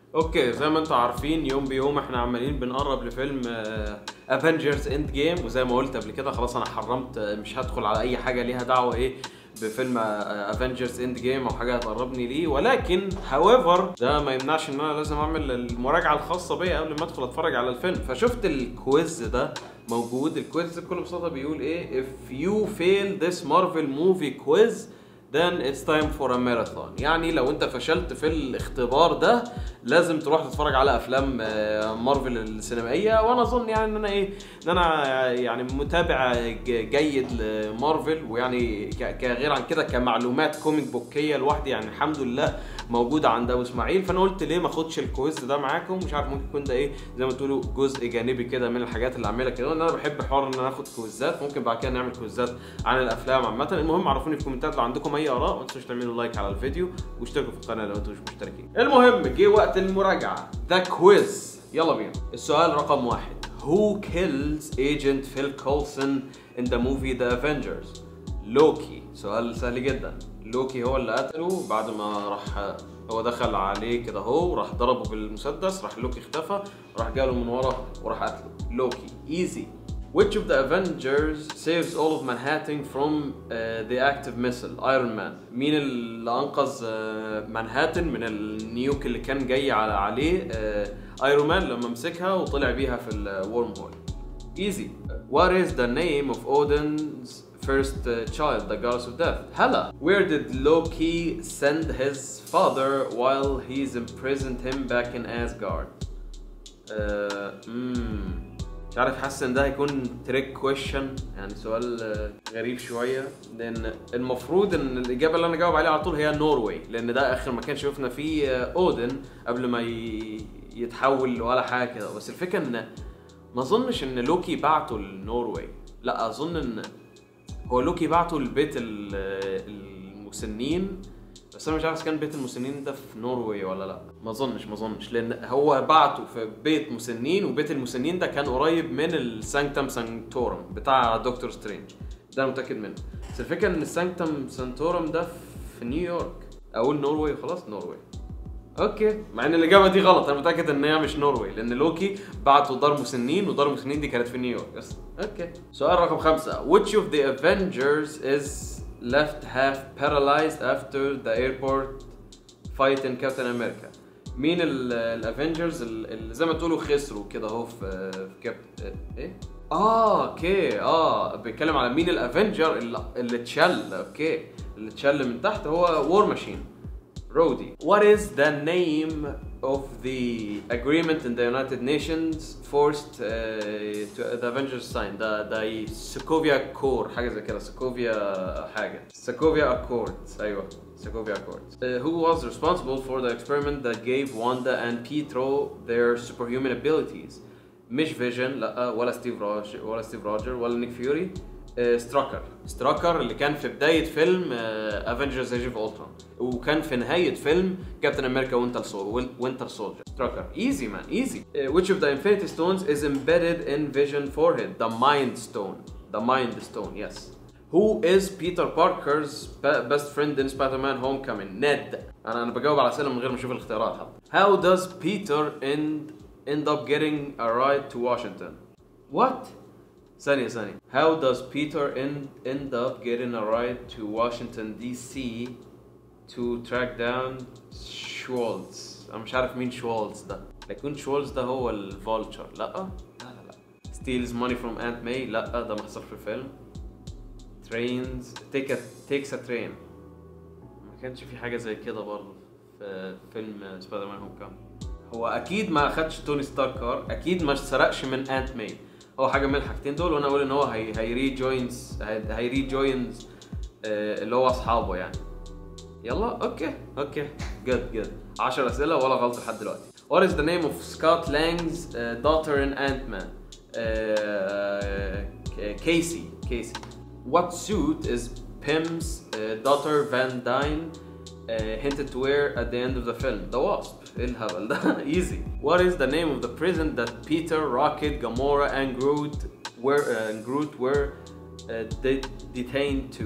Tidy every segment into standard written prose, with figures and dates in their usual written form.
اوكي، زي ما انتم عارفين يوم بيوم احنا عمالين بنقرب لفيلم افنجرز اند جيم، وزي ما قلت قبل كده خلاص انا حرمت، مش هدخل على اي حاجه ليها دعوه بفيلم افنجرز اند جيم او حاجه هتقربني ليه. ولكن هاويفر ده ما يمنعش ان انا لازم اعمل المراجعه الخاصه بيا قبل ما ادخل اتفرج على الفيلم. فشفت الكويز ده موجود. الكويز بكل بساطه بيقول ايه: if you fail this Marvel movie quiz then it's time for a marathon. يعني لو انت فشلت في الاختبار ده لازم تروح تتفرج على افلام مارفل السينمائيه. وانا اظن يعني ان انا يعني متابع جيد لمارفل، ويعني كغير عن كده كمعلومات كوميك بوكيه لوحدي يعني الحمد لله موجوده عند ابو اسماعيل. فانا قلت ليه ما اخدش الكويز ده معاكم. مش عارف، ممكن يكون ده زي ما تقولوا جزء جانبي كده من الحاجات اللي اعملها كده. انا بحب حوار ان انا اخد كويزات، ممكن بعد كده نعمل كويزات عن الافلام عامه. المهم عرفوني في الكومنتات لو عندكم اي اراء، ما تنسوش تعملوا لايك على الفيديو واشتركوا في القناه لو انتم مش مشتركين. المهم جه وقت المراجعه، ذا كويز، يلا بينا. السؤال رقم 1: Who kills Agent Phil Coulson in the movie The Avengers؟ لوكي. سؤال سهل جدا. لوكي هو اللي قتله بعد ما راح هو دخل عليه كده، هو راح ضربه بالمسدس، راح لوكي اختفى، راح جاله من ورا وراح قتله. لوكي. easy. Which of the Avengers saves all of Manhattan from the active missile? Iron Man. مين اللي أنقذ مانهاتن من النيوك اللي كان جاي عليه ايرون مان لما مسكها وطلع بيها في الورم هول. Easy. What is the name of Odin's first child, the goddess of death? Hela. Where did Loki send his father while he's imprisoned him back in Asgard? مش عارف، حاسس ان ده هيكون تريك كويشن، يعني سؤال غريب شويه، لان المفروض ان الاجابه اللي انا جاوب عليها على طول هي نوروي، لان ده اخر مكان شفنا فيه اودن قبل ما يتحول ولا حاجه كده. بس الفكره ان ما اظنش ان لوكي بعته لنوروي، لا اظن ان هو لوكي بعته لبيت المسنين، بس انا مش عارف كان بيت المسنين ده في نوروي ولا لا. ما اظنش لان هو بعته في بيت مسنين، وبيت المسنين ده كان قريب من السانكتم سانكتورم بتاع دكتور سترينج، ده انا متاكد منه. بس الفكره ان السانكتم سانكتورم ده في نيويورك. اقول نوروي خلاص، نوروي. اوكي، مع ان الاجابه دي غلط، انا متاكد ان هي مش نوروي لان لوكي بعته دار مسنين، ودار مسنين دي كانت في نيويورك. بس اوكي. سؤال رقم 5: Which of the Avengers is left half paralyzed after the airport fight in Captain America؟ مين الافنجرز اللي زي ما تقولوا خسروا كده اهو في كابتن اوكي بيتكلم على مين الافنجر اللي اتشل. اوكي، اللي اتشل من تحت هو وور ماشين، رودي. What is the name of the agreement in the United Nations forced to the Avengers sign? the Sokovia Accord، حاجة زي كده، Sokovia Accords. أيوة، Sokovia Accords. Who was responsible for the experiment that gave Wanda and Pietro their superhuman abilities? مش فيجن، لا، ولا ستيف روجر ولا نيك فيوري. ستراكر اللي كان في بداية فيلم افنجرز ايج اوف الترون، وكان في نهاية فيلم كابتن امريكا وينتر سولجر. ستراكر. easy man, easy. Which of the Infinity Stones is embedded in Vision forehead? The Mind Stone, yes. Who is Peter Parker's best friend in Spider-Man Homecoming? Ned. انا بجاوب على اسئله من غير ما اشوف الاختيارات حتى. How does Peter end up getting a ride to Washington? What? ثانية. How does Peter end up getting a ride to Washington DC to track down Schwartz؟ أنا مش عارف مين شوالتز ده، لكن شوالتز ده هو الفولتشر. لا. steals money from Aunt May، لا ده ما حصل في الفيلم. takes a train، ما كانش في حاجة زي كده برضه في فيلم سبايدر مان هوم كام. هو أكيد ما أخدش توني ستارك كار، أكيد ما سرقش من أنت ماي، هو حاجه من الحاجتين دول. وانا اقول ان هو هيريجوينز اللي هو اصحابه يعني. يلا اوكي جود 10 اسئله ولا غلط لحد دلوقتي. What is the name of Scott Lang's daughter in Ant-Man? Casey. What suit is Pym's daughter Van Dyne hinted to wear at the end of the film? The Wasp. ايه الهبل ده؟ easy. What is the name of the prison that Peter, Rocket, Gamora and Groot were detained to?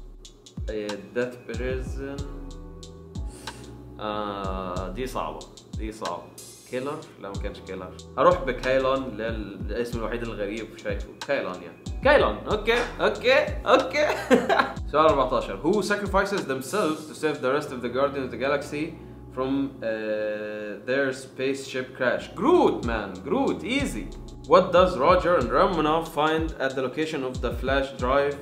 That prison دي صعبة. دي صعبة. كيلر؟ لا ما كانش كيلر. هروح بكايلون اللي هي الاسم الوحيد الغريب شايفه. كايلون يعني. كايلون. اوكي. سؤال 14. Who sacrifices themselves to save the rest of the Guardians of the Galaxy from their spaceship crash? Groot, man. Groot, easy. What does Roger and Romanoff find at the location of the flash drive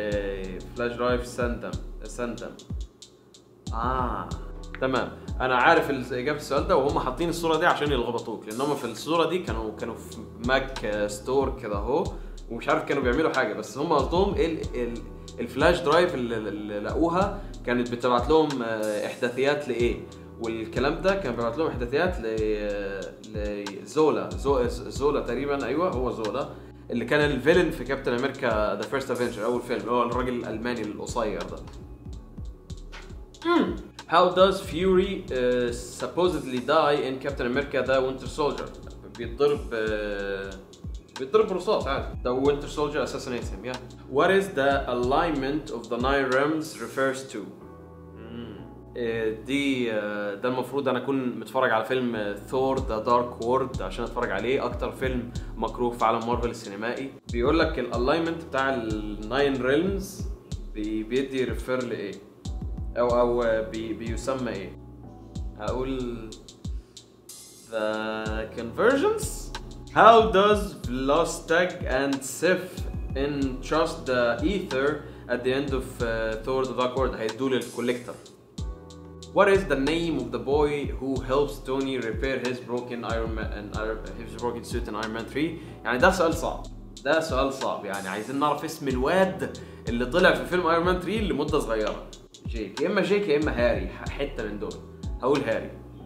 Sanctum? تمام. انا عارف اجابه السؤال ده، وهم حاطين الصوره دي عشان يلخبطوك، لان هم في الصوره دي كانوا في ماك ستور كده اهو، ومش عارف كانوا بيعملوا حاجه، بس هم قصدهم الفلاش درايف اللي لقوها كانت بتبعت لهم احداثيات لايه، والكلام ده كان بيبعت لهم احداثيات زولا تقريبا. ايوه هو زولا اللي كان الفيلن في كابتن امريكا ذا فيرست افنجر، اول فيلم، هو الراجل الالماني القصير ده. How does Fury supposedly die in Captain America the Winter Soldier? بيتضرب برصاص عادي. The Winter Soldier assassinates him. Yeah. What is the alignment of the 9 realms refers to? ده المفروض انا اكون متفرج على فيلم ثور ذا دارك وورد عشان اتفرج عليه، اكتر فيلم مكروه في عالم مارفل السينمائي. بيقول لك الالاينمنت بتاع ال9 ريلمز بيدي ريفير لايه او بيسمى ايه؟ هقول the conversions. How does Vostok and Sif entrust the ether at the end of Thor the Dark World? هيدوا للكوليكتور. What is the name of the boy who helps Tony repair his broken broken suit in Iron Man 3? يعني ده سؤال صعب. يعني عايزين نعرف اسم الواد اللي طلع في فيلم ايرون مان 3 لمده صغيره. جيك يا اما هاري، حته من دول. هقول هاري.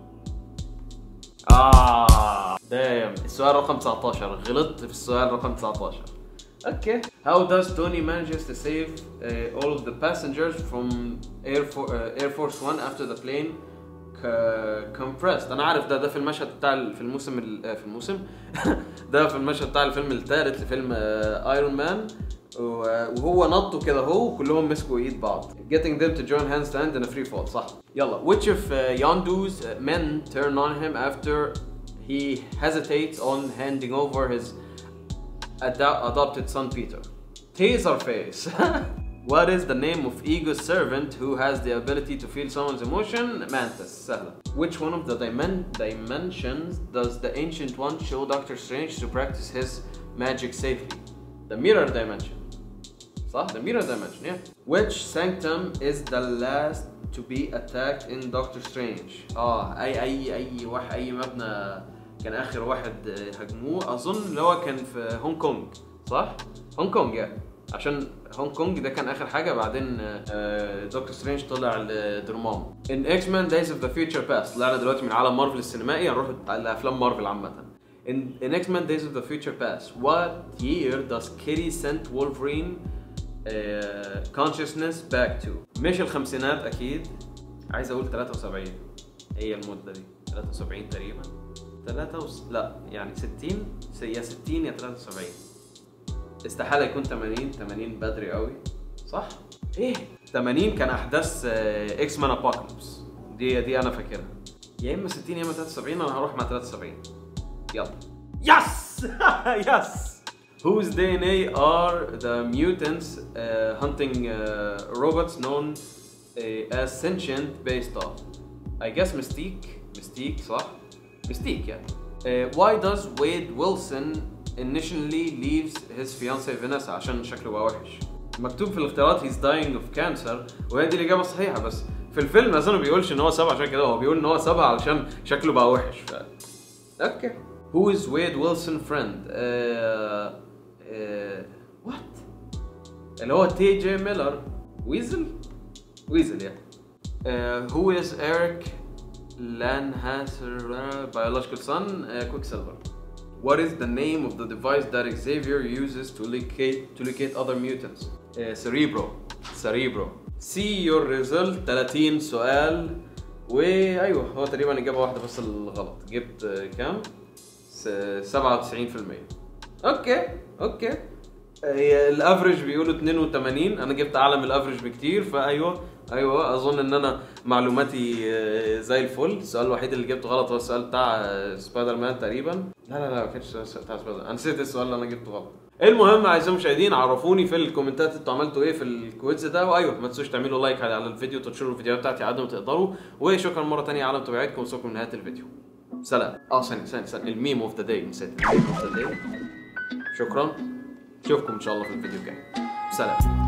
دايم. السؤال رقم 19. غلطت في السؤال رقم 19. Okay. How does Tony manages to save all of the passengers from Air Force One after the plane compressed? أنا عارف ده في المشهد بتاع في الموسم ده في المشهد بتاع الفيلم الثالث لفيلم ايرون مان، وهو نطوا كده هو وكلهم مسكوا ايد بعض. Getting them to join hands to hand in a free fall. صح. يلا. Which of Yondu's men turn on him after he hesitates on handing over his adopted son Peter? Taserface. What is the name of Ego's servant who has the ability to feel someone's emotion? Mantis. سهلة. Which one of the dimensions does the Ancient One show Doctor Strange to practice his magic safely? The mirror dimension. صح؟ The mirror dimension, yeah. Which sanctum is the last to be attacked in Doctor Strange? أي مبنى كان آخر واحد هجموه، أظن اللي هو كان في هونج كونج، صح؟ هونج كونج يعني، عشان هونج كونج ده كان آخر حاجة، بعدين دكتور سترينج طلع لدرمام. In X-Men Days of the Future Past. طلعنا دلوقتي من عالم مارفل السينمائي هنروح لأفلام مارفل عامة. In X-Men Days of the Future Past, what year does Kitty send Wolverine consciousness back to? مش الخمسينات أكيد. عايز أقول 73. هي المدة دي 73 تقريبا. لا يعني 60 يا 60 يا 73. استحالة يكون 80 بدري قوي. صح؟ ايه 80 كان احداث اكس مان ابوكاليبس، دي انا فاكرها. يا اما 60 يا اما 73. انا هروح مع 73. يلا. يس. يس. Whose DNA are the mutants hunting robots known as sentient based off? I guess Mystique صح؟ Mystique يعني. Why does Wade Wilson initially leaves his fiancée Vanessa? عشان شكله بقى وحش. مكتوب في الاختيارات he's dying of cancer، وهي دي الإجابة الصحيحة، بس في الفيلم أصلا ما بيقولش إن هو سابها عشان كده، هو بيقول إن هو سابها علشان شكله بقى وحش. أوكي. Who is Wade Wilson friend? What؟ اللي هو تي جي ميلر. ويزل يعني. Who is Eric Lanhasser biological son? Quicksilver. What is the name of the device that Xavier uses to locate other mutants? Cerebro. See your result. 30 سؤال، وايوه هو تقريبا اجابه واحده بس الغلط. جبت كام؟ 97%. اوكي. الافريج بيقولوا 82، انا جبت اعلى من الافريج بكتير، فايوه ايوه اظن ان انا معلوماتي زي الفل. السؤال الوحيد اللي جبته غلط هو السؤال بتاع سبايدر مان تقريبا. لا ما كانش السؤال بتاع سبايدر مان، انا نسيت السؤال اللي انا جبته غلط. المهم اعزائي المشاهدين، عرفوني في الكومنتات انتوا عملتوا ايه في الكويز ده، وايوه ما تنسوش تعملوا لايك على الفيديو وتنشروا الفيديوهات بتاعتي على قد ما تقدروا. وشكرا مره ثانيه على متابعتكم، وصلكم لنهايه الفيديو. سلام. ثانيه الميم اوف ذا داي، نسيت الميم اوف ذا داي. شكرا، اشوفكم ان شاء الله في الفيديو الجاي. سلام.